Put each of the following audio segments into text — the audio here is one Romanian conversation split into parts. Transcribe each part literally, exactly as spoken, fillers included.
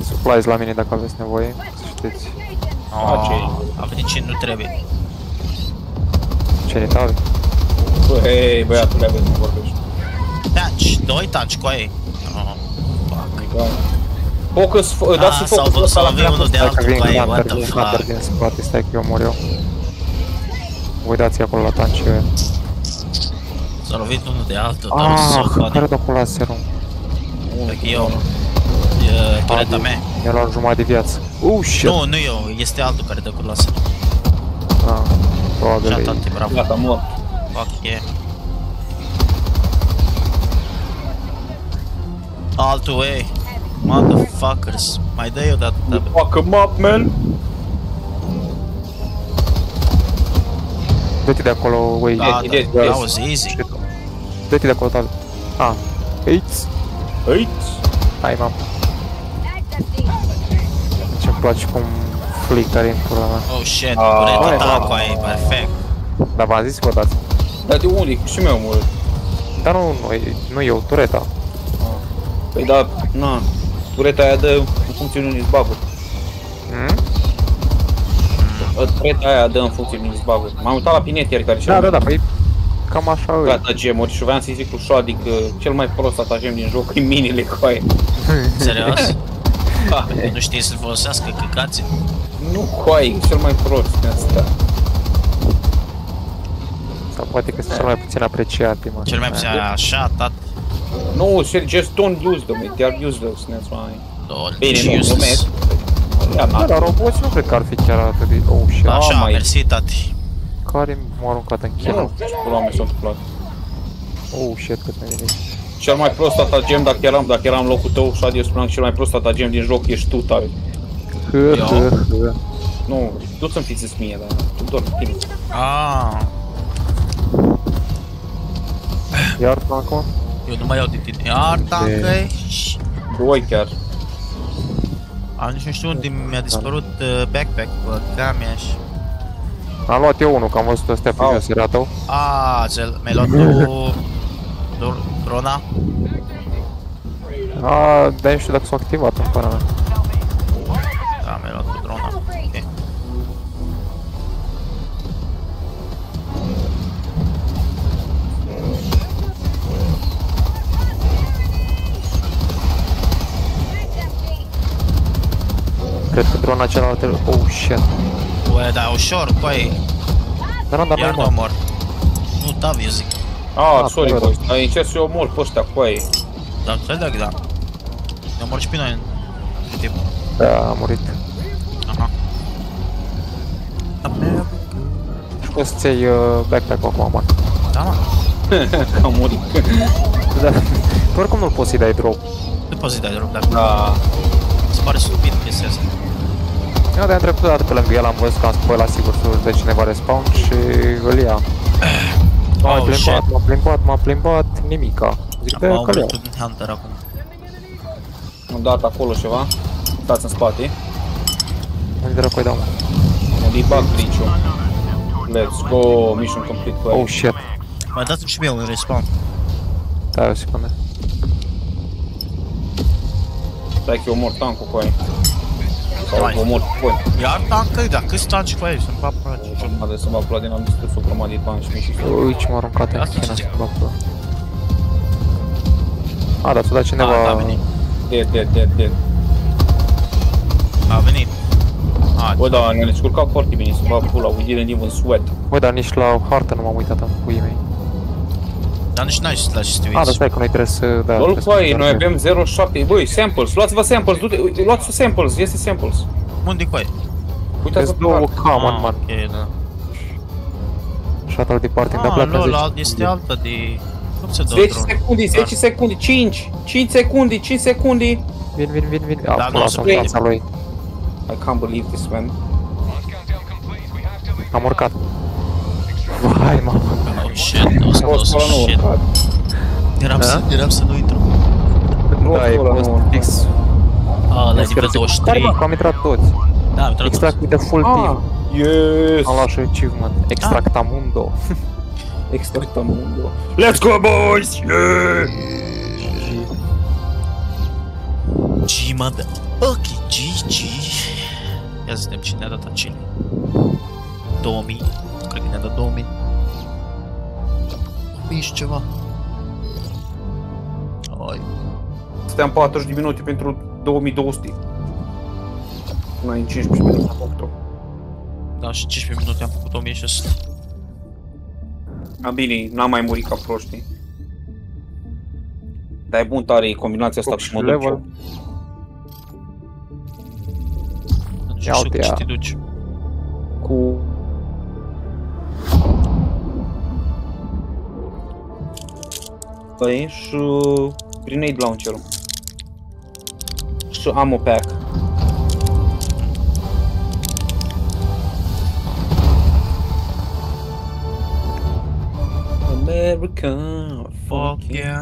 supplies la mine dacă aveți nevoie, să știți. Oh, a venit ce nu trebuie. Ce-i tale? Hei, băiatule, aveți, nu vorbești. Tanci, doi tanci cu ei. Oh, fuck. Focus, dați-i focus ăsta la mine. unul de altul cu ei, what the Hunter fuck. din spate, stai că eu mor eu. Voi dați acolo la tanci eu. S-a lovit unul de altul, dar nu s-o Ah, poate. care dă cu laserul? Cred că eu. E tureta mea. Mi-a luat jumătate de viață. Uh, shit! Nu, nu eu, este altul care dă cu laser. Ah, probabil Așa, e... tati, bravo. Gata, mort. Fuck yeah. Altul, ei. Motherfuckers. Mai dă eu de atâta. Fuck em up, man! Dă-te de acolo, wey. Da, e, e, da, e, that was easy. Dă-te de acolo, tale. Ah, aici. Aici? Hai, mam. Ce-mi place cum flickeri în pula mea. Oh shit, Ah, tureta hai, ta mamă. cu aia, perfect. Dar v-am zis că vă dați. Dar de unde? Și mi-au omorât. Dar nu, nu, nu eu, tureta. Păi da, na. Tureta aia dă în funcție unui izbagul. Hmm? Tureta aia dă în funcție unui izbagul. M-am uitat la Pinetier care Da, da, da, păi cam așa e. Gata gemuri și vreau să-i zic lui Shoadi că cel mai prost atagem din joc e minile cu aia. Serios? Da. Nu știi să folosească căcații? Nu cu aia, e cel mai prost din asta. Sau poate că sunt cel mai puțin apreciate, mă. Cel mai puțin așa, tati. Nu, just don't use them, they are useless, that's why. Lol, Bine, ce nu, useless. glumesc. Ia, Da, dar roboți nu cred că ar fi chiar atât de... Oh, shit. Așa, mai- mersi, tati. Care m-a aruncat în Nu, chină? ce pula mea s-a întâmplat. Oh, shit, cât mi-a venit. Cel mai prost atagem dacă eram, dacă eram în locul tău, Shoadi, eu spuneam că cel mai prost atagem din joc ești tu, tare. Hă, hă, hă. Nu, tu să-mi fiți mie, dar tu doar tine. Ah, Iar acum? eu nu mai iau de tine. Iar, tancă Doi chiar. Am nici nu știu unde mi-a dispărut uh, backpack, bă, gamea și... Am luat eu unul, că am văzut ăstea pe Au. jos, era tău. Ah, cel, mi-ai luat tu... tu- drona? A, dar nu știu dacă s-a activat în pana mea. Da, mi-ai luat tu drona. Ok. Cred că drona cealaltă... Oh, shit. Bă, da, ușor, băi, Dar nu, dar iar nu nu mă. mor. Nu, Tav, eu zic. Ah, Ah, sorry, bă, boys, dar încerc să-i omor pe ăștia cu aia. Dar înțeleg, da. Ne-am murit și pe noi în în timp. Da, a murit. Aha. Și poți să-ți iei uh, backpack-ul acum, man. Da, mă. Am murit. Da. Că oricum nu-l poți să-i dai drop. Nu poți să-i dai drop, dacă Da. se pare stupid chestia asta. Eu de-am trecut odată pe lângă el, am văzut că am spălat sigur să de cineva respawn și îl ia. M-am Oh, shit. plimbat, m-am plimbat, m-am plimbat, nimica. Zic, Am da, că-l iau. omorât un hunter acum. Am dat acolo ceva. Stați în spate. Unde dracu-i dau, mă? Am debug glitch-ul. Let's go, mission complete cu aia. Oh, shit. Mai dați-mi și mie un respawn. Da, o secundă. Stai că eu omor tankul cu aia. Sau Hai. omor cu voi. Iar tancă, da, câți tanci cu ei, să-mi fac până ce joc. Haideți să mă aflat din am distrus o grămadă de bani și mi și Ui, ce m-a aruncat în Asta china zice. să bă. A, dar ți-o dat cineva... Ah, a venit. Dead, dead, dead, dead. A venit. A, Bă, da, ne-am descurcat foarte bine să bag pula, we didn't even sweat. Băi, dar nici la hartă nu m-am uitat în puii mei. dar nici n-ai să te lași să te A, dar uiți. stai că noi trebuie să... Da, Lol trebuie cu să- aia, noi avem zero virgulă șapte, băi, samples, luați-vă samples, du-te, uite, luați-vă samples, este samples. Unde cu ei? Uitați-vă Îți pe două hartă. common, man. Ok, da. Shuttle departing, dar Ah, pleacă nu, zece la, este alta de... Cum se dă zece drone? secunde, zece secunde, cinci, cinci secunde, cinci secunde. Vin, vin, vin, vin. A, Da, pula nu, să-mi spre- fața lui. I can't believe this, man. Am urcat. Vai, mamă. Oh, shit, o să Prost, o ăla să nu, shit. urcat. Eram Da? să, eram să nu intru. Da, e ăla fost nu, fix. Ah, la nivel Care, douăzeci și mă, trei. că am intrat toți. Da, am intrat Extract with the full Ah, team. yes! Am luat și achievement. Extractamundo. Extractamundo. Let's go, boys! Yeah! G Inima de ochii Gigi. Ia să vedem cine ne-a dat acele. două mii. Cred că ne-a dat două mii. două mii și ceva. Oi. Stăteam patruzeci de minute pentru două mii două sute. Până în cincisprezece minute am făcut-o. Da, și cincisprezece minute am făcut o mie șase sute. A, bine, n-am mai murit ca proștii. Dar e bun tare combinația asta și mă duc eu. Ia uite ea. Ce te duci? Cu... Păi și... Grenade launcher-ul. Și ammo pack. America, Fuck yeah.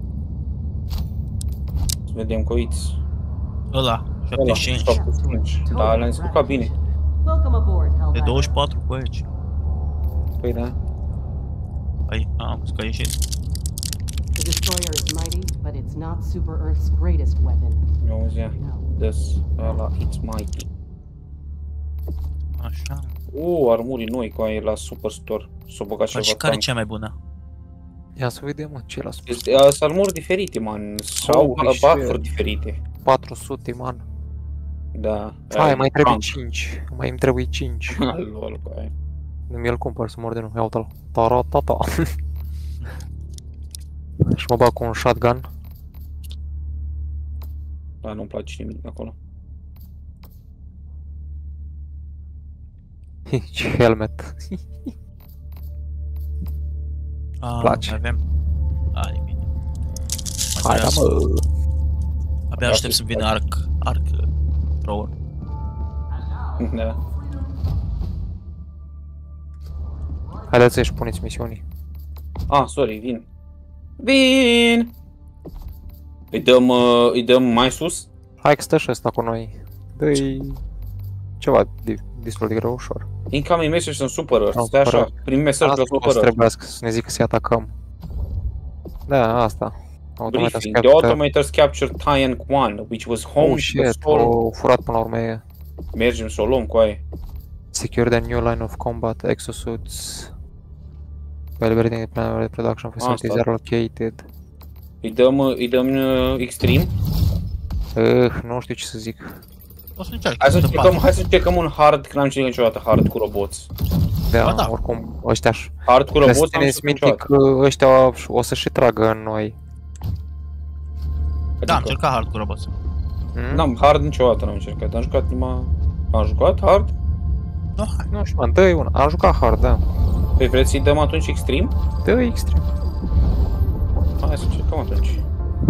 Să vedem coiți. Ăla, șaptezeci și cinci. șaptezeci și cinci. Da, le-am descurcat bine. De douăzeci și patru cu aici. Păi da. Păi, am văzut că a ieșit. The destroyer is mighty, but it's not Super Earth's greatest weapon. Eu auzea. This, ăla, it's mighty. Așa. Uuu, armurii noi cu aia la Superstore. S-o băgat ceva Și care e tank. cea mai bună? Ia să vedem, mă, ce la spus. Sunt armuri diferite, man. Sau Holy buff-uri shit. diferite. patru sute, man. Da. Hai, mai trebuie tank. cinci. Mai îmi trebuie cinci. Lol, cu aia. Nu mi-l cumpăr să mor de nu. Ia uite-l. Taratata. Și mă bag cu un shotgun. Da, nu-mi place nimic acolo. Ce helmet. Ah, Place. mai avem. A, e bine. Hai, da, mă. Abia aștept să vină arc, arc thrower. Da. Haideți să-și puneți misiunii. Ah, sorry, vin. Vin! Îi dăm, uh, îi dăm mai sus? Hai că stă și ăsta cu noi. Dă-i ceva de, destul de greu ușor. Incoming message sunt super Earth. Am Stai așa, supărat. prim mesaj de Asta la o super să Earth. trebuiască să ne zică să-i atacăm. Da, asta. Automatic Briefing. The automators captured Taiyan Quan, which was home Oh to shit, Sol. o furat până la urmă e. Mergem să o luăm cu aia. Secure the new line of combat exosuits. While liberating the plan of production facilities Asta. are located. Îi dăm, uh, îi dăm uh, extreme. Uh, nu știu ce să zic. O să încerc. Hai să sunt încercăm, patru. hai să încercăm un hard, că n-am încercat niciodată hard cu roboți. Da, Ba da. oricum, ăștia și... Hard cu Trebuie să roboți n-am țineți încercat minte niciodată. că ăștia o să și tragă în noi. Da, am Adică, încercat hard cu roboți. Hmm? n-am hard niciodată, n-am încercat. Am jucat numai... Am jucat hard? Nu, hai. Nu știu, mă, dă-i una. Am jucat hard, da. Păi vreți să-i dăm atunci extreme? Dă-i extrem. Hai să încercăm atunci.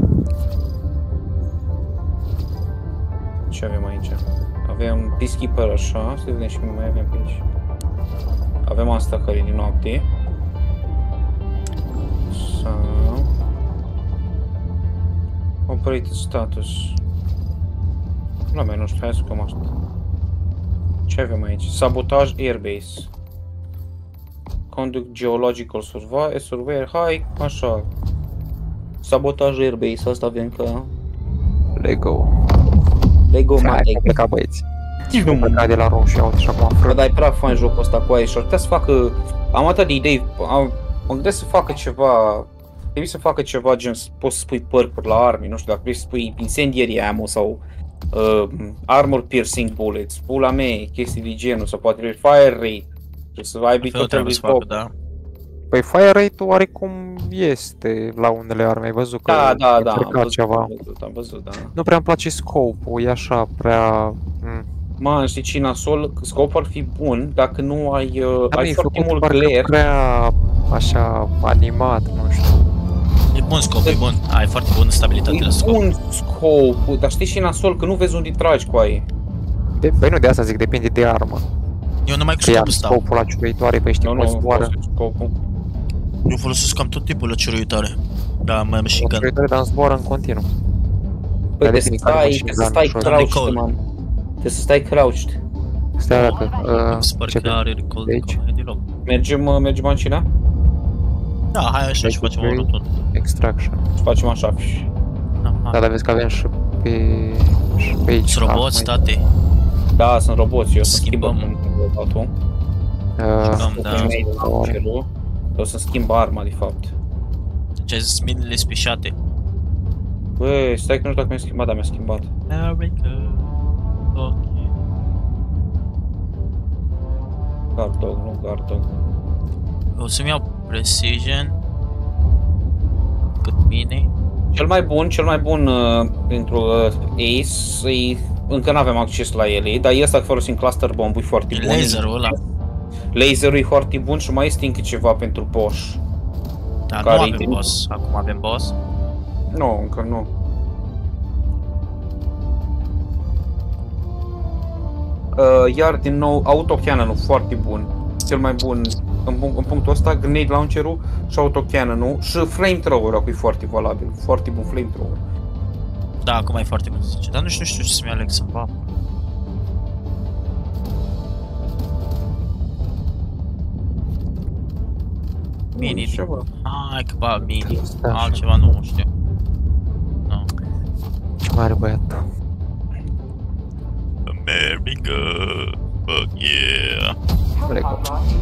Ce avem aici? Avem Peacekeeper așa, să vedem și cum mai avem pe aici. Avem asta care e din noapte. Sau... Operated status. La mea, nu știu, hai să luăm asta. Ce avem aici? Sabotaj airbase. Conduct geological survey, surveyor, hai, așa. Sabotaj airbase, asta avem că... Lego. Lego Hai, mai că pleca băieți. Nici nu Nu mă pleca de la roșu, ia uite și acum Bă, frânt. dar e prea fain jocul ăsta cu aia și ar putea să facă... Am atât de idei, am, mă gândesc să facă ceva... Trebuie să facă ceva gen să poți să spui perk-uri la arme, nu știu dacă vrei să spui incendiary ammo sau uh, armor piercing bullets, pula mea, chestii de genul, sau poate trebuie fire rate, trebuie să aibă Fel tot trebuie să facă, da. Păi fire rate-ul oarecum este la unele arme, ai văzut că Da, da, e da, am încercat văzut, ceva. am văzut, am văzut, da. Nu prea îmi place scopul, e așa, prea... Mm. Man, știi ce nasol? Scopul ar fi bun dacă nu ai, uh, Dar nu ai e foarte făcut mult parcă glare. prea așa animat, nu știu. E bun scop, e bun. Ai foarte bună stabilitate la E scop. bun scopul, dar știi și nasol că nu vezi unde tragi cu aia. De, băi nu de asta zic, depinde de armă. Eu numai cu Că ia scopul stau. scopul la ciuruitoare, păi știi Nu, cum nu, zboară. folosesc scopul. Eu folosesc cam tot timpul la ciuruitoare. Da, mai machine gun. Ciuruitoare, dar zboară în continuu. Păi Dar trebuie să depinde care stai, mașină, trebuie să dar stai nu știu. crouched, Nicole. man. Trebuie să stai crouched. Stai arată. Uh, Sper ce că are recall de aici? de loc. Mergem, uh, mergem în China? Da, hai așa și facem o rotună. Extraction. Și facem așa. Da, Da, hai. dar vezi că avem și pe Pe aici. Sunt roboți, mai- tate. Da, sunt roboți, eu să schimbă Schimbăm. robotul. Uh, Schimbăm, da. O să schimb arma, de fapt. Deci ai zis minele spișate. Băi, stai că nu știu dacă mi-a schimbat, dar mi-a schimbat. America. Ok. Guard dog, nu guard dog. O să-mi iau Precision. Cât mine. Cel mai bun, cel mai bun uh, pentru uh, Ace, e, încă nu avem acces la ele, dar e ăsta folosim cluster bomb, e foarte E bun. laserul ăla. Laserul e foarte bun și mai este încă ceva pentru Bosch. Dar nu Care-i avem din- boss. Acum avem boss. Nu, încă nu. Uh, iar din nou, autocannon-ul foarte bun. Cel mai bun în, punct, în punctul ăsta, grenade launcher-ul și autocannon-ul și flamethrower-ul e foarte valabil. Foarte bun flamethrower. Da, acum e foarte bun. Zice, dar nu știu, știu ce să-mi aleg să fac. Mini. Nu, ceva. Hai că ba, mini. Da, așa. Altceva nu știu. Nu. Ce mare băiat. America. Fuck yeah. Lego.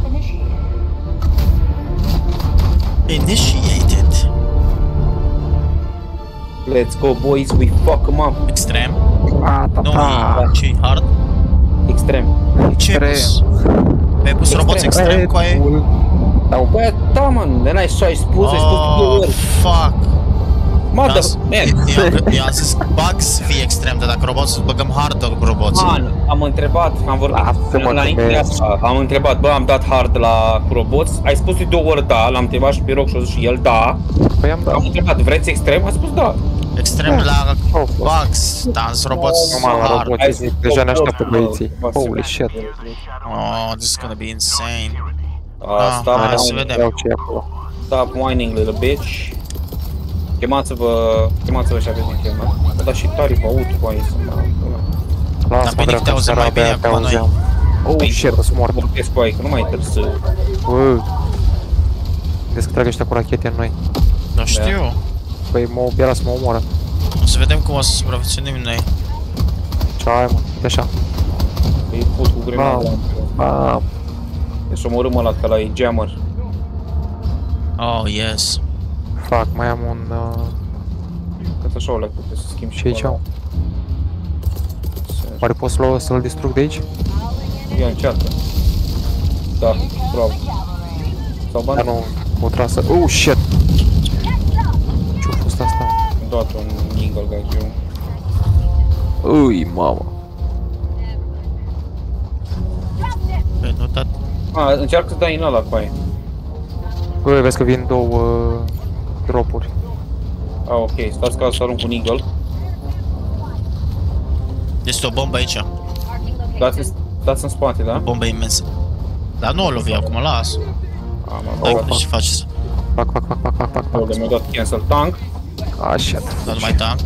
Initiated. Let's go, boys, we fuck 'em up. Extrem. Ah, ta, Nu, ta. ce hard? Extrem. Ce ai pus? Ai pus Extrem. roboți extrem cu aia? Dau Bă, da, man, de n-ai ai spus, ai spus de două Oh, ori. fuck. Mă, da, Las- man, Eu- Eu am zis bug să fie extrem, dar dacă roboți, băgăm hard cu roboții. man, am întrebat, am vorbit Lasă-mă înainte că de mergi. asta, am întrebat, bă, am dat hard la cu roboți, ai spus de două ori da, l-am întrebat și pe Roc și a zis și el da, Păi am dat. am întrebat, vreți extrem? A spus da. Extrem Da. la Au fost. bugs, dar am zis roboți Numai la hard. roboți, zic, deja ne așteaptă băieții. Holy shit. Oh, this is gonna be insane. Ah, stop, hai whining- să vedem. Iau ce e acolo. stop whining, little bitch. Chemați-vă, chemați-vă și aveți din chemat. Bă, dar și tari pe auto cu aia să mă... Lasă-mă, bine că dracu, te auzim seara mai bine abia te acum noi. auzeam. Oh Păi, shit, sunt mort. Vorbesc cu aia, că nu mai trebuie să... Bă. Vezi că trag ăștia cu rachete în noi. Nu știu. Păi mă obiera să mă omoară. O să vedem cum o să supraviețuim noi. Ce ai, mă? Uite așa. Îi pus cu grenada. Bam. Bam. Deci omorâm ăla că ăla e jammer. Oh, yes. Fuck, mai am un... Uh... Că așa o leacă, trebuie să schimb și Ce aici pe ăla. am? Oare pot să l- să-l distrug de aici? Ia încearcă. Da, bravo. Sau bani? Dar nu, o trasă. Oh shit! Ce-a fost asta? Am dat un eagle gagiu. Ui, mamă. Pe notat. A, încearcă să dai în ăla cu aia. Bă, vezi că vin două uh, dropuri. A, ok, stați ca să arunc un eagle. Este o bombă aici. Dați, dați în spate, da? Bombă imensă. Dar nu o lovi acum, las. Am Hai, luat. ce faci? Fac, fac, fac, fac, fac, fac, fac. Mi-a dat cancel tank. Ah, shit. Dar nu mai tank.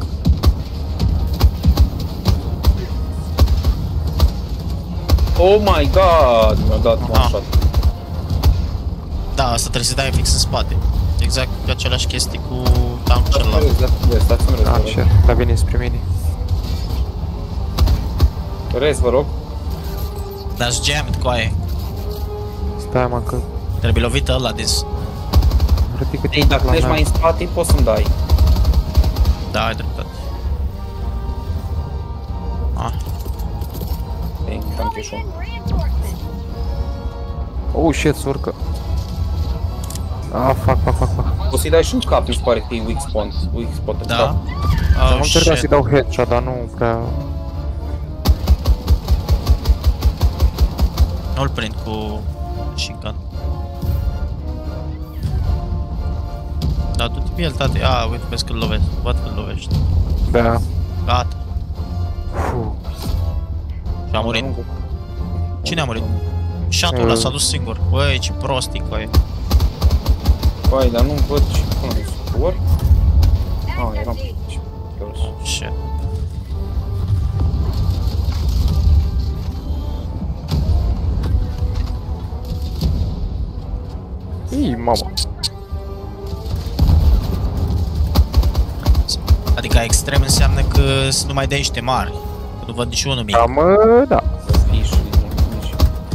Oh my god! Mi-a dat one Aha. shot. Da, asta trebuie să dai fix în spate. Exact ca aceleași chestii cu tankul Stați-mi celălalt. rez, dați-mi rez, dați-mi rez, Ah, vă rog. shit. Dar vine spre mine. Rez, vă rog. Dar-s jammed cu aia. Stai, mă, că... Trebuie lovit ăla dis. Ridică Ei, dacă ești mai în spate, poți să-mi dai. Da, ai dreptate. Ah, Ei, tancheșul. Oh, shit, surcă. Ah, fac, fac, fac, fac. Poți să-i dai și un cap, mi se pare că e weak spot. Weak spot în da? cap. Am Oh, încercat să-i shit. dau headshot, dar nu prea... Nu-l prind cu machine gun. Da, du-te pe el, tate. Ah, uite, vezi că-l lovești. Văd că-l lovești. Da. Gata. Fuh. Și a murit. Cine a murit? Șatul ăla Uh. s-a dus singur. Băi, ce prostii cu aia. Băi, dar nu văd ce până de scor. Ah, eram pe aici. Oh, shit. Ii, mamă. Adică extrem înseamnă că sunt numai de niște mari. Nu văd niciunul mic. Cam, da. Nici, nici.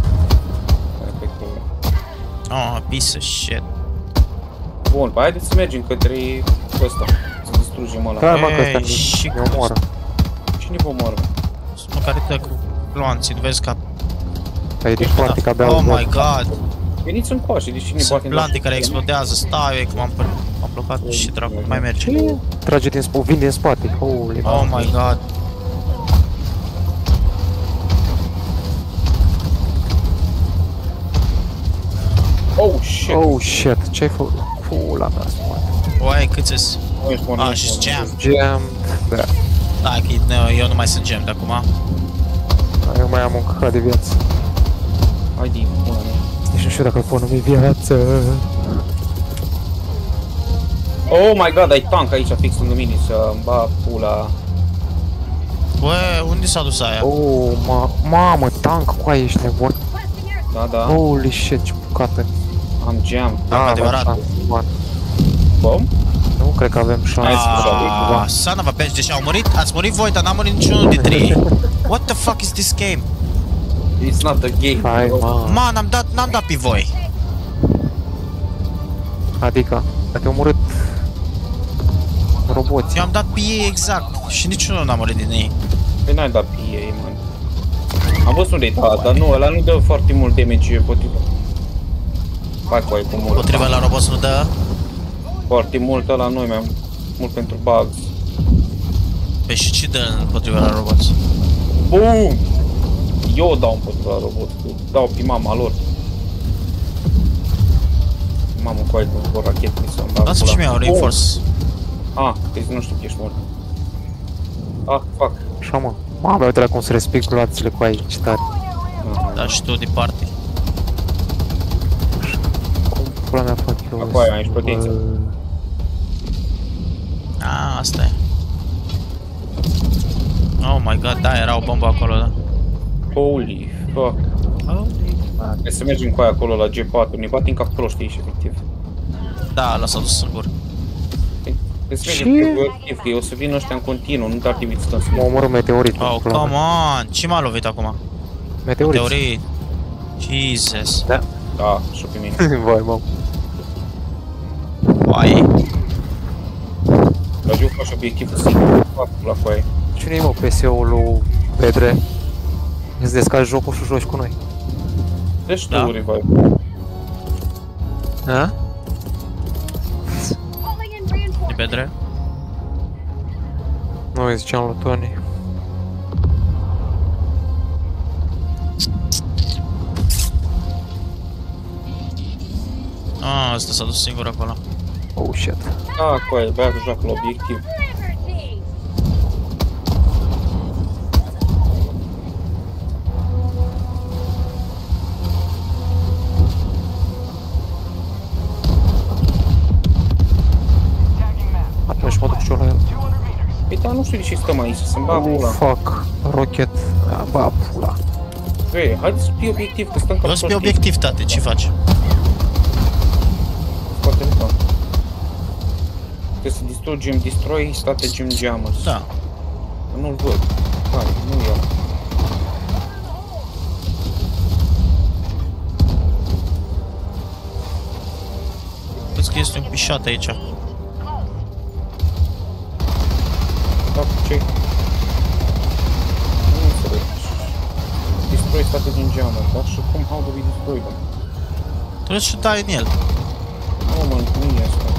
Oh, piece of shit. Bun, păi haideți să mergem către ăsta. Să distrugem ăla. Da, mă, că ăsta Ei, și ne omoară. Cine vă omoară? Sunt care dă cu gloanții, nu vezi că... Ai din spate că abia Oh îl văd. my god! Veniți încoace, deci cine Sunt poate... plante care explodează, stai eu că m-am m-am blocat și dracu, mai merge. Ce? Trage din spate, vin din spate. Holy Oh my god. Oh, shit! Oh shit, ce-ai făcut? Pula mea, spate. Oaie, câți-s? Nu ești bun, nu Ah, ești și bun. jam. Gem, da. Da, că eu nu mai sunt gem de acum. Eu mai am un căcat de viață. Hai din, bună mea. Nici nu știu dacă îl pot numi viață. Oh my god, ai tank aici fix lângă mine să-mi ba pula. Bă, unde s-a dus aia? Oh, ma mamă, tank, cu aia ești nebun. Da, da, Holy shit, ce bucată. am jam. Da, avem adevărat. șanse, man. Bom? Nu cred că avem șanse. Ah, son of a bitch, deci au murit, ați murit voi, dar n-a murit niciunul dintre ei. What the fuck is this game? It's not a game. Hai, man. Man, am dat, n-am dat pe voi. Adică, te-au omorât roboții. Eu am dat pe ei exact și niciunul n-a murit din ei. Păi n-ai dat pe ei, man. Am văzut unde-i da, dar nu, ăla nu dă foarte mult damage potrivă. Hai cu ai cu mult. Potriva la robot nu dă. Foarte mult ăla nu, mai mult pentru bugs. Păi și ce dă împotriva la robot? Boom! Eu dau împotriva la robot, dau pe mama lor. Mamă, cu ai cu rachete să-mi bag Lasă pula. și mie un reinforce. Ah, deci nu știu că ești mort. Ah, fuck. Așa, mă. Mamă, uite la cum se resping gloanțele cu aia, ce tare. Da, și tu departe. Cum pula mea fac eu? Acum aia, ești protecție. Ah, asta e. Oh my god, da, era o bombă acolo, da. Holy fuck. Trebuie să mergem cu aia acolo la G patru, ne batem ca proștii și efectiv. Da, l-a s-a dus singur. Trebuie să Ce? mergem cu efectiv, că o să vină ăștia în continuu, nu ar trebui să stăm să Mă omoră meteorit. Oh, come on! Ce m-a lovit acum? Meteorit. Teorii. Jesus. Da. Da, și pe mine. Vai, mă. Oaie. Dar eu fac obiectivul singur, fac la coaie. Cine-i mă P S-ul lui Pedre? Îți descarci jocul și joci cu noi. Deci Da. tu, Revive. A? De pedre? Nu, îi ziceam lui Tony. Ah, ăsta s-a dus singur acolo. Oh, shit. Da, coaie, băiatul joacă la obiectiv. Atunci mă duc și eu la el. Păi da, nu știu de ce stăm aici, să-mi bag Oh, pula. fuck. Rocket. Ah, ba, pula. Băi, haideți pe obiectiv, că stăm ca Luați pe proștii. obiectiv, tate, ce faci? Foarte mică. Trebuie să distrugem, destroy, stratagem jammers. Da. Că nu-l văd. Hai, nu iau. Vezi că este un pișat aici. Da, ce? Nu înțeleg. Destroy stratagem jammers, da? Și cum, how do we destroy them? Trebuie să dai în el. Nu, mă, nu e asta.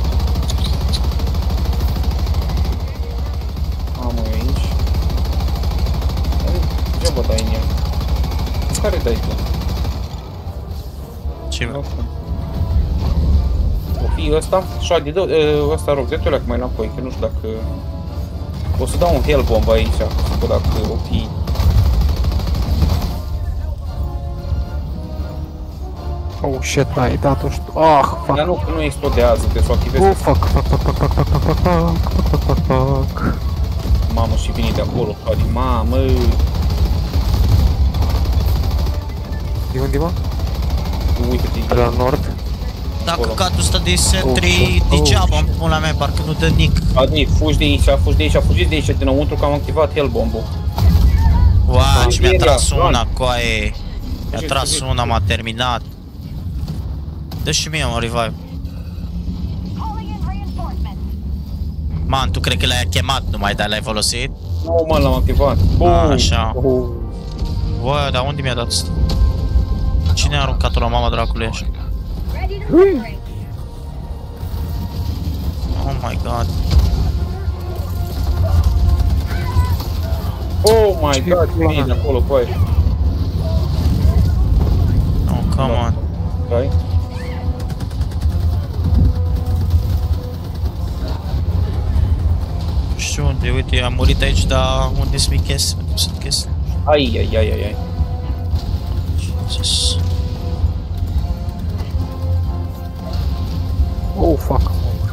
Am eu aici. Degeaba dai în el. În care dai tu? Ce mă? O fi ăsta? Shadi, dă, ă, ăsta rog, de tu mai înapoi, că nu știu dacă... O să dau un hell bomb aici, să văd dacă o fi... Oh, shit, ai dat-o și tu. Ah, fuck. Dar nu, că nu explodează, trebuie să o activezi. Oh, fuck, fuck, fuck, fuck, fuck, fuck, fuck, fuck, fuck, fuck, fuck, fuck. Mamă, și vine de acolo, Shadi, mamă! De unde, mă? Uite-te, De la nord? Dacă Acolo. căcatul ăsta de sentry Oh, oh, degeaba în pula mea, parcă nu dă nic. Adni, fugi de aici, fugi de aici, fugiți de aici dinăuntru, că am activat hell bomb-ul. Uai, și mi-a Ieri, tras Ron. una, coaie. Mi-a Ce tras zici? una, m-a terminat. Dă și mie un revive. Man, tu cred că l-ai chemat numai, dar l-ai folosit? Nu, mă, l-am activat. A, așa. Oh. Bă, dar unde mi-a dat asta? Cine a aruncat-o la mama dracului așa? Oh my god. Oh my god, vine de acolo, coaie. Oh, come on. Hai. Nu știu unde, uite, am murit aici, dar unde sunt chestii? Unde sunt chestii? Ai, ai, ai, ai, ai. Jesus. Oh, fuck.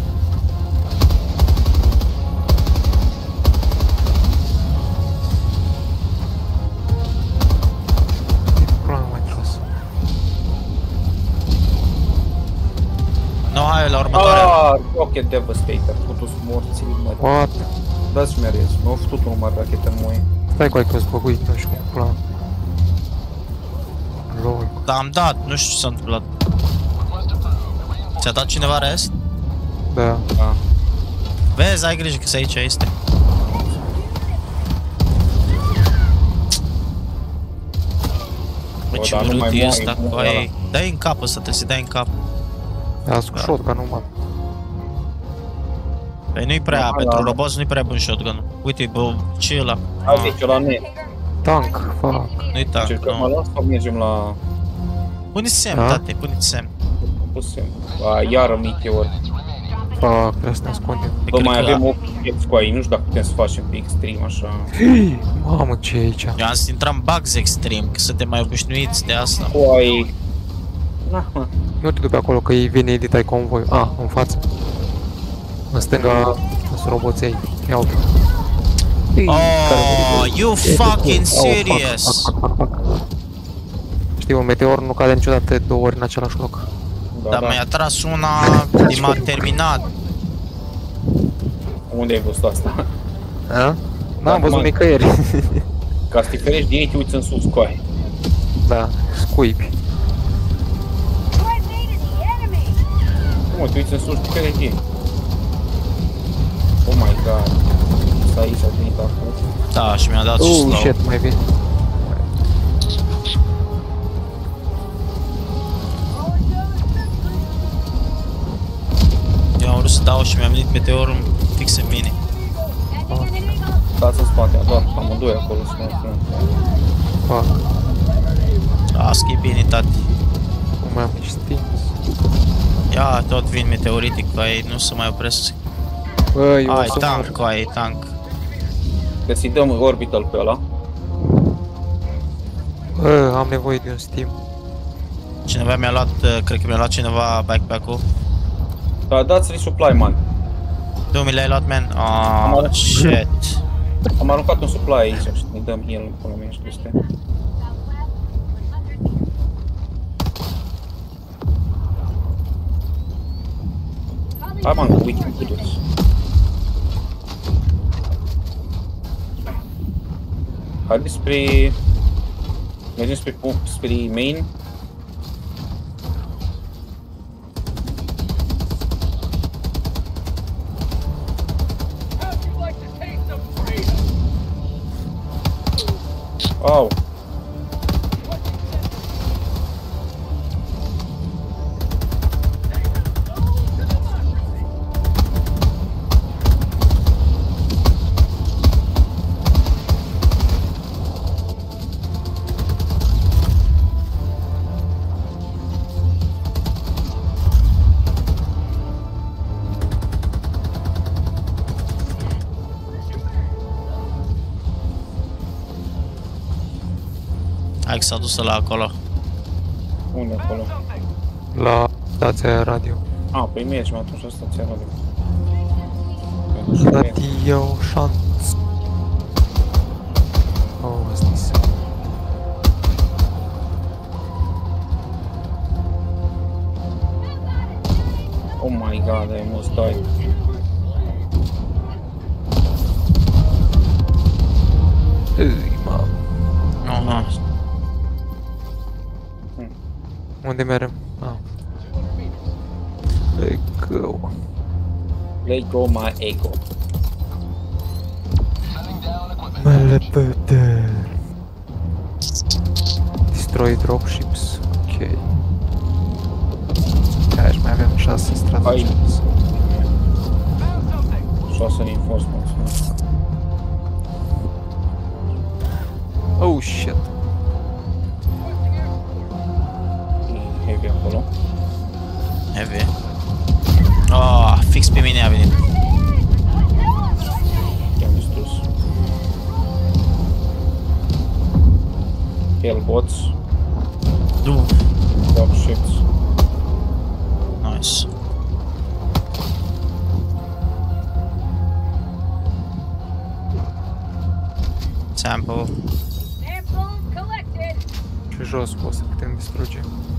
No, hai la următoarea. Ah, Rocket Devastator, putu-s morții, mă. What? Dați-și merez, m-au făcut un număr rachetă în moi. Stai cu ai că-s băguit, nu știu cum plan. Lol. Da, am dat, nu știu ce s-a întâmplat. Ți-a dat cineva rest? Da. Da. Vezi, ai grijă că se aici este. Bă, Bă, ce dar nu mai urât e moare, ăsta nu cu moare aia. Dai în cap ăsta, trebuie să dai în cap. Da, cu shotgun-ul, mă. Păi nu-i prea, Da, pentru da. roboți nu-i prea bun shotgun-ul. Uite, bă, ce e ăla? Hai, Ah, deci la net. Tank, fuck. nu-i tank, Încercăm nu. ăla sau mergem la... Pune-ți semn, Da? tate, pune-ți semn. Pusem. A, iară Meteor. Fuck, trebuie să ne ascundem. Păi Bă, cred mai că- avem opt pieți cu ai, nu știu dacă putem să facem pe extreme așa. Mamă, ce e aici? Eu am să intrăm în bugs extreme, că suntem mai obișnuiți de asta. Cu ai... Na, mă. Nu te du pe acolo, că ei vine editai convoi. Ah, în față. În stânga sunt roboței. Ia uite. Oh, you fucking serious? Știi, un meteor nu cade niciodată de două ori în același loc. Da, Dar da. mi-a tras una, și m-a terminat. Unde ai văzut asta? A? N-am văzut man. nicăieri. Ca să te ferești de ei, te uiți în sus cu ai. Da, scuipi. Cum, te uiți în sus, te ferești de ei. Oh my god. Stai aici, a venit acum. Da, și mi-a dat și Oh, slow. shit, mai bine. Eu am vrut să dau și mi-a venit meteorul fix în mine. Stați în spate, doar amândoi acolo, spune, spune. Fuck, Las că e bine, tati. nu mai am nici stins. Ia, tot vin meteoritic, cu ei nu se mai opresc. Bă, eu o Ai, să tank, mor. cu ai, tank. Deci îi dăm orbital pe ăla. Bă, am nevoie de un Steam. Cineva mi-a luat, uh, cred că mi-a luat cineva backpack-ul. Da, dați resupply, man. Tu mi l-ai luat, man? Am Oh, arătat. shit. Am aruncat un supply aici și ne dăm heal în până mea și peste. Hai, man, cu weekend cu toți. Haide spre... Mergem spre, pu- spre main. Au. Hai că s-a dus la acolo. Unde acolo? La stația radio. A, păi mergem atunci la stația radio. Radio șanț. Oh, asta e să... Oh my god, I almost died. Ei, mamă. Unde merem? Ah. Let go. Let go my ego. Mă lepădă. Destroy dropships. Ok. Aici mai avem șase stratagems. șase reinforcements. Oh shit. Heavy acolo. Heavy. Oh, fix pe mine a venit. I-am distrus. Hellbots. Du. Dropships. Nice. Sample. Și jos cu ăsta putem distruge.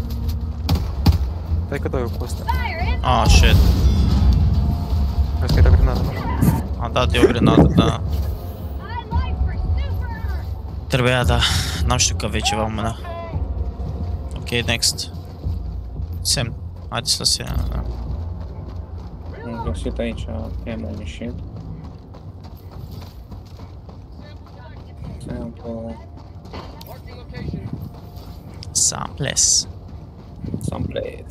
Stai că dau eu cu ăsta. Oh, shit. Vezi că era grenadă. Am dat eu o grenadă, da. Trebuia, da. N-am știut că vei ceva în mână. Ok, next. Semn. Haideți să se... Da. Am găsit aici ammo machine. Sample. Samples. Someplace.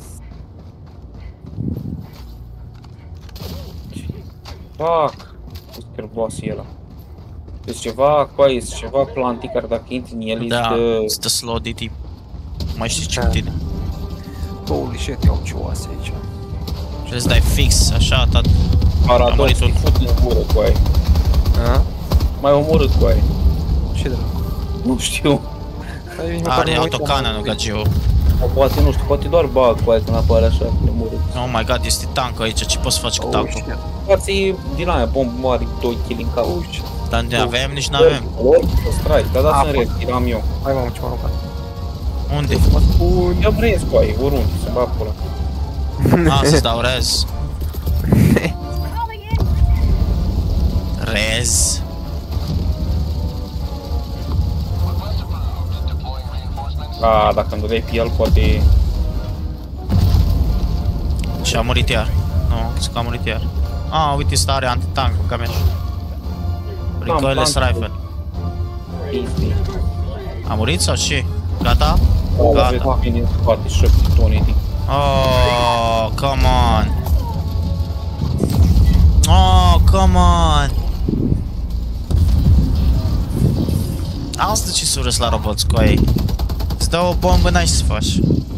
Fuck! Super boss e ăla. Deci ceva, coi, este ceva plantii care dacă intri în el Da, este... stă slow D T. Mai știi ce Da. cu tine. Holy shit, iau ce oase aici. Trebuie să dai fix, așa, tot. Paradox, murit îi unul. fut în gură cu aia. A? Mai omorât cu aia. Ce dracu? Nu știu. Stai, nici măcar Are nu mă uit autocana, la- nu gagiu. Sau poate, nu știu, poate doar bug cu aia când apare așa, când omorât. Oh my god, este tank aici, ce poți să faci cu Oh tancul? shit. Poate din aia, bombă mare, doi kill în cap. Oh shit. Dar nu avem, nici nu avem. Ori, să strike, dar dați Apă. în rest, eram eu. Hai mamă ce m-am rugat. Unde? Mă spun. Eu vrei cu aia, oriunde, să bag acolo. Ah, să-ți dau rez. Rez. A, dacă îmi dădeai pe el, poate... Și a murit iar. Nu, că a murit iar. Ah, uite, stare anti-tank cu cameș. Recoilless tank. rifle. Easy. A murit sau ce? Gata? O, Gata. vezi, vine din spate, șapte tone din... Oh, come on. Oh, come on. Asta ce s-o râs la roboți cu ei. Îți dau o bombă, n-ai ce să faci.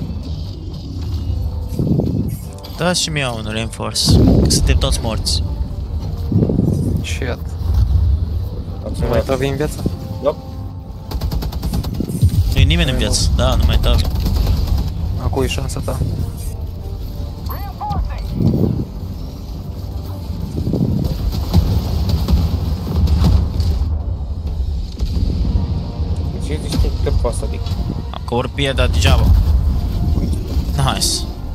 Da și mie un reinforce, că suntem toți morți. Shit. Nu mai tavi în viață? Yup. Nu e nimeni în viață, da, nu mai dau. Acum e șansa ta. Ce e destructor pe asta, adică? Acum ori pie, dar degeaba. Nice.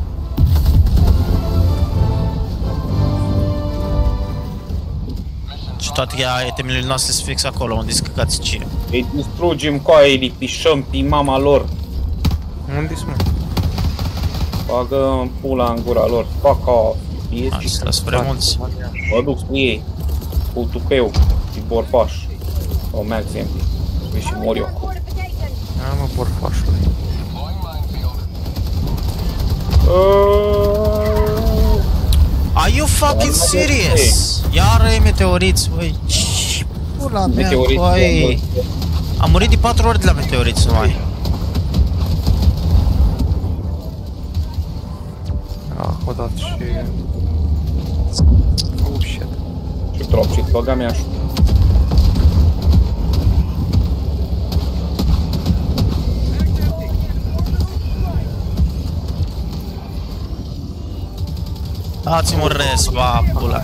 Și toate itemele noastre sunt fix acolo, unde sunt căcați cie. Îi distrugem cu aia, îi pișăm pe mama lor. Unde-s mă? Bagă în pula în gura lor. Fuck off. Nice, dar sunt prea mulți. Mă duc cu ei. Cu tupeu. Și borfaș. O mea exemplu. Vezi și mor eu. A, mă, borfașule. Are you fucking serious? Iară e meteoriți, băi. Ce pula mea, băi. Am murit de patru ori de la meteoriți numai. Ah, o dat și... Oh shit. Și drop și băga mea și... Dați-mi un res, ba, pula.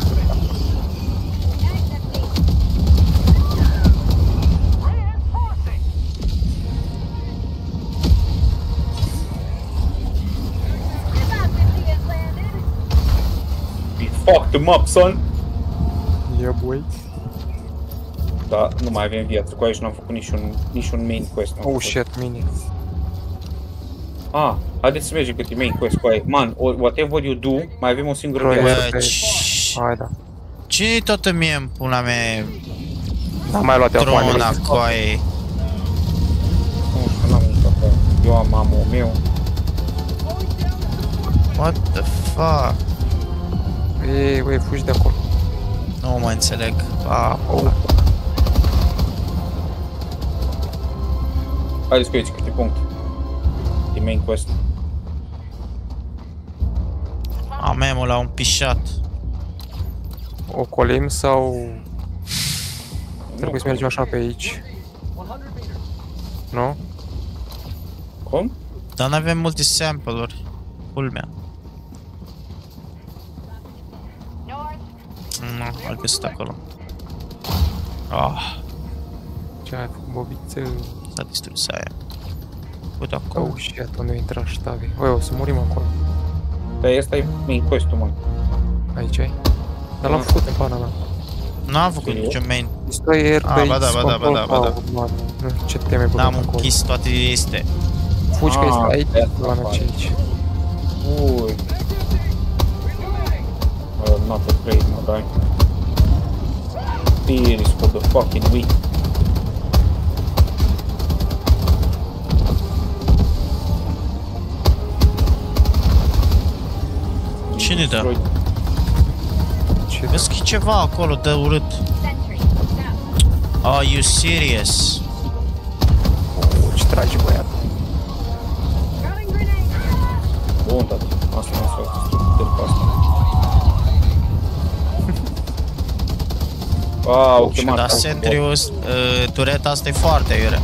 We fucked him up, son! Yeah, boy. Da, nu mai avem viață. Cu aici n-am făcut niciun, niciun main quest. n-am Oh făcut. shit, mini. Ah, haideți să mergem cât e main quest cu aia. Man, whatever you do, mai avem o singură viață. Bă, ci- Hai da. cine-i toată mie în pula mea N-am mai luat eu acum trona nimic. coaie? Nu știu, n-am nimic acolo. Eu am amul meu. What the fuck? Ei, băi, fugi de acolo. Nu mă înțeleg. A, pula. Haideți cu aici, câte punct. E main quest. Amemul la un pișat. Ocolim sau... Trebuie să mergem așa pe aici. Nu? Cum? Dar n-avem multe sample-uri. Culmea. Nu, am găsit acolo. Ah, Ce ai făcut, bobițel? s-a distrus aia. Uite acolo. Oh, shit, unde intră ștavi. Băi, o să murim acolo. Dar ăsta e main quest-ul, mă. Aici ai? Dar l-am făcut în pana mea. N-am făcut niciun main. Destroy airbase, Ah, ba da, ba da, ba da, ba da. control, nu știu ce teme băgat N-am acolo. închis toate este. Fugi că Ah, este aici, de asta la mea fac. ce aici. Ui. Uh, not afraid, mă, dai. Fear is for the fucking weak. Cine dă? Destroy. Ce Vezi că e ceva acolo de urât. Are you serious? oh, ce trage băiat. Bun, tati. Asta nu s-a distrus pe asta. Wow, Oh, ce și mare. Dar Centrius, uh, tureta asta e foarte iure.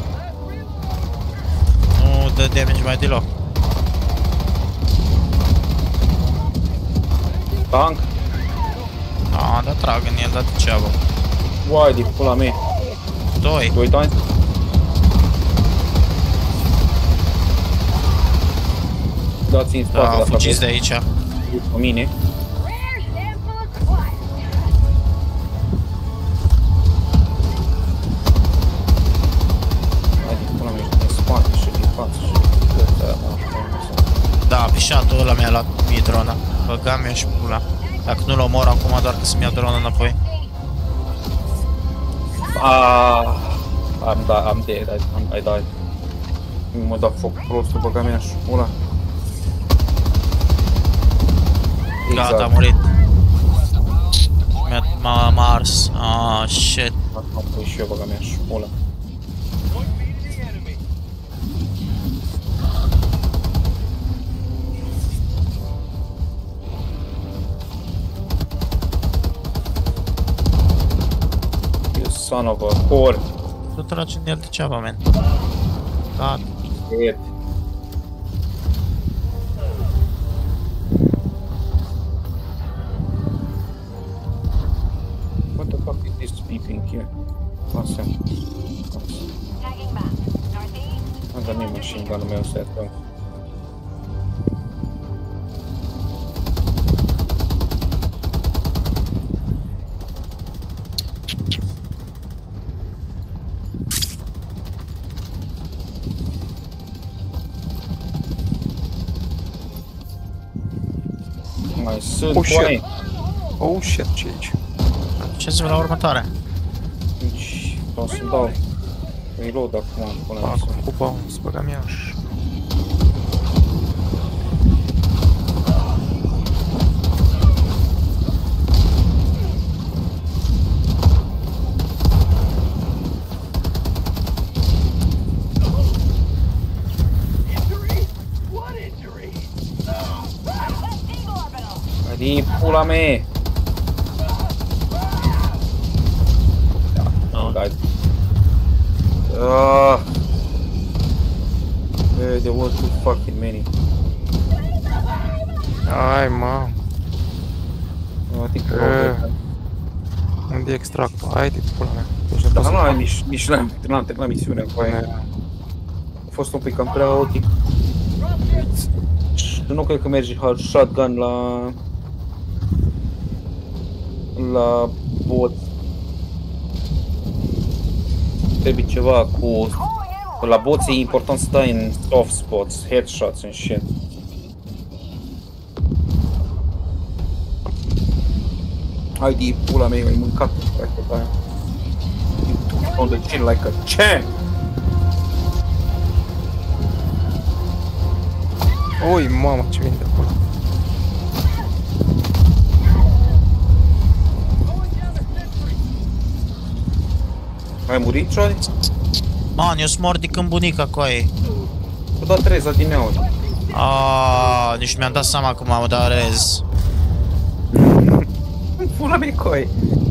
Nu dă damage mai deloc. Tank? Ah, dar trag în el, dar degeaba. Uai, de pula mea. Doi. Doi tanki? Dați-i în spate, Da, dacă fugiți de aveți aici. cu mine. Hai de pula mea, din spate și din față și din față. Da, pișatul ăla mi-a luat mie drona. Băgam eu și pula. Dacă nu-l omor acum, doar că să-mi ia drona înapoi. Ah, I'm, da I'm dead, I, I'm, I died. Mă dau foc prostul, băga mea și pula. Gata, a murit. Mi-a- M-a m-a ars. Ah, shit. Am pus și eu, băga mea și pula. You son of a whore. Tu tragi în el degeaba, man. Gata. Dead. What the fuck is this beeping here? Asta. Am dat mie machine gun-ul meu să ia. Mai sunt Oh, shit. coaie. Oh, shit, ce aici? Ce-ți la următoarea? Deci, vreau să-mi dau reload acum până la Fac să... cu bounce, băga mea și... Adi, pula mea! Oh. Dai. Ah. Hey, there was too fucking many. Ai, mam, I think Eh. unde e extractul? Hai de pula mea. Deci nu pot Dar să nu, fac. nici, nici n-am n-am terminat misiunea cu aia. Ne- A fost un pic cam prea haotic. Și nu cred că merge hard shotgun la... La bot. Trebuie ceva cu La boți e important să stai în soft spots, headshots and shit. Hai de pula mea, ai mâncat pe aia. You took on the chin like a champ! Ui, mamă, ce vine de acolo. Ai murit, Johnny? Man, eu sunt mort de când bunica coaie. Cu dat treza din neau. Aaaa, nici nu mi-am dat seama cum am dat rez. Pula mea, coi.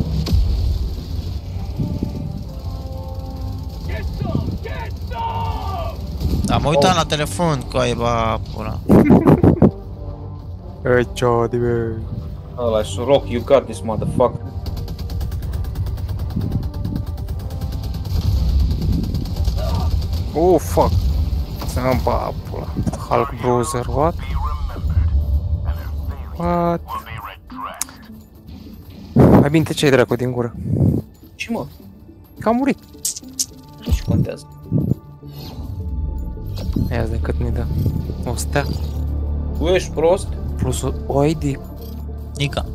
Am uitat la telefon, coaie, ba, pula. Ei, Jody, bă. Ăla-și rock, you got this, motherfucker. Oh, fuck. Să-mi ba, pula. Hulk Bruiser, what? What? Mai bine te ce-ai dracu din gură. Ce mă? Că a murit. Ce contează? Ia zi de cât ne dă. O stea. Tu ești prost? Plus o I D. Nica.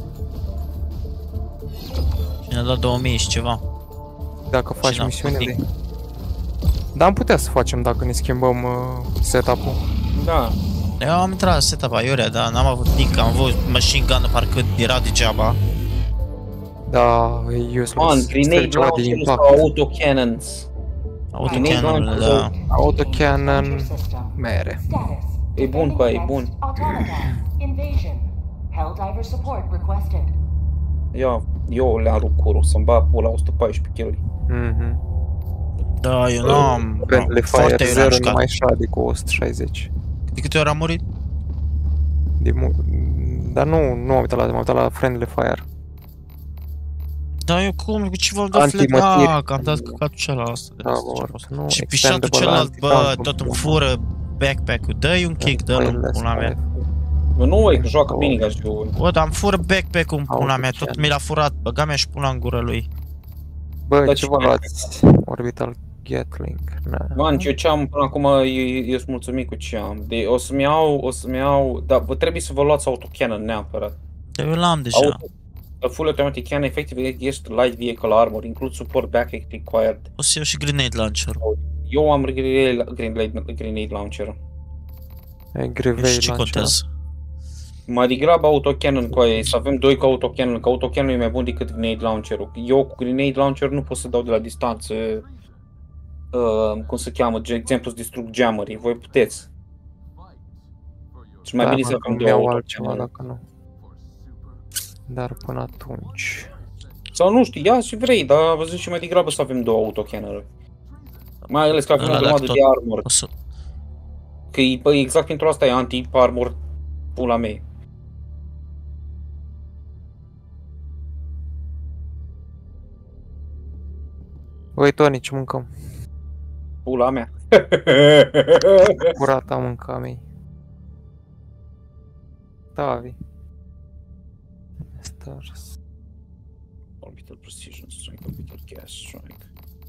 Și ne-a dat două mii și ceva. Dacă faci n-am misiunile. făcut. Dar am putea să facem dacă ne schimbăm uh, setup-ul. Da. Eu am intrat la setup aiurea, dar n-am avut nic, am avut machine gun parcă era degeaba. Da, e useless. Man, grenade ceva de launcher impact. sau autocannons. Autocanonul, da. Autocannon mere. E bun cu aia, e bun. Invasion. Helldiver support requested. Ia, eu le-am rupt curul, să-mi bag pula o sută paisprezece kilograme. Mhm. Da, eu n-am... Friendly Foarte Fire iurea am zero jucat. numai șade cu o sută șaizeci. De câte ori am murit? De mu Dar nu, nu am uitat la, m-am uitat la Friendly Fire. Da, eu cum, cu ce v-am dat flag? Antimaterie. Ah, că am dat căcatul celălalt. Da, vor, nu, Și extendable pișatul celălalt, bă, anti-tank, tot îmi nu. fură backpack-ul. Dă-i un kick, dă-l în Wireless pula mea. fire. Bă, nu, e că joacă bine ca jocul. Bă, dar îmi fură backpack-ul în pula mea, tot Autocannon. mi l-a furat, băga mea și pula în gură lui. Bă, Dar ce cine- vă luați? Orbital Gatling. Na. Man, eu ce am până acum, eu, eu sunt mulțumit cu ce am. De, o să-mi iau, o să-mi iau, dar vă trebuie să vă luați autocannon neapărat. Dar eu l-am deja. Auto, a full automatic cannon effectively against light vehicle armor, include support backpack required. O să iau și grenade launcher. Eu am grenade, grenade, grenade launcher. E Și grevei ce launcher. contează? Mai degrabă autocannon cu aia, să avem doi cu autocannon, că autocannon e mai bun decât grenade launcher-ul. Eu cu grenade launcher nu pot să dau de la distanță, uh, cum se cheamă, de exemplu să distrug geamării, voi puteți. Și mai Da, bine să mă, avem că două mi-au altceva autocannon. dacă nu. Dar până atunci... Sau nu știu, ia și vrei, dar vă zic și mai degrabă să avem două autocannon-uri. Mai ales că avem Ăla o dacă grămadă tot- de armor, O să... că e, bă, exact pentru asta e anti-armor pula mea. Băi, Tony, ce mâncăm? Pula mea. Curata mânca mei. Tavi. Stars. Orbital Precision Strike, Orbital Gas Strike.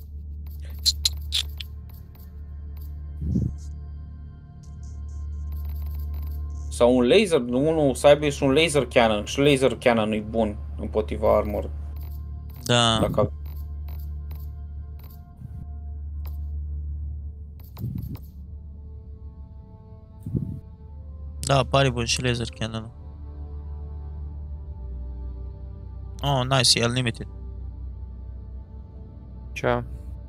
Sau un laser, unul să aibă și un laser cannon. Și laser cannon e bun împotriva armor. Da. Dacă avem. Da, pare bun și laser cannon. Oh, nice, e unlimited. Ce?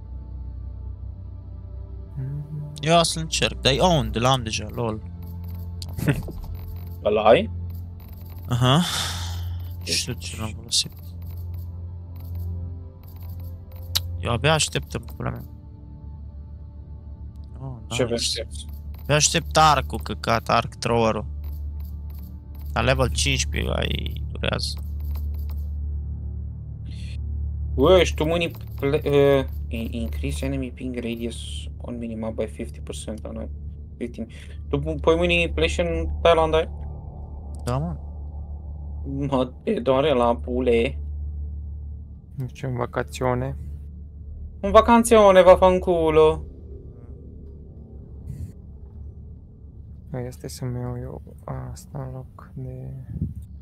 Eu o să încerc, dar e own, de l-am deja, lol. Ăla ai? Aha. Știu ce l-am folosit. Eu abia aștept în pula mea. Oh, nice. Ce vrei aștepți? Abia aștept arc-ul, căcat, arc thrower-ul. La level cincisprezece ai durează. Bă, ești tu mâini uh, increase enemy ping radius on minima by fifty percent on a victim. Tu pui mâini pleși în Thailanda? Da, mă. Mă te doare la pule. Nu știu, în vacațiune. În vacanțione va fa în culo. Este să-mi iau eu asta în loc de...